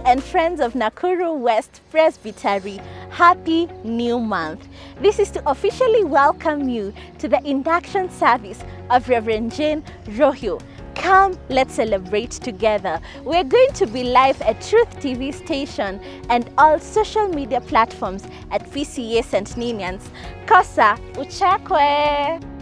and friends of Nakuru West Presbytery, happy new month. This is to officially welcome you to the induction service of Reverend W.Ruhiu. Come, let's celebrate together. We're going to be live at Truth TV station and all social media platforms at PCA St. Ninians. Kosa Uchakwe!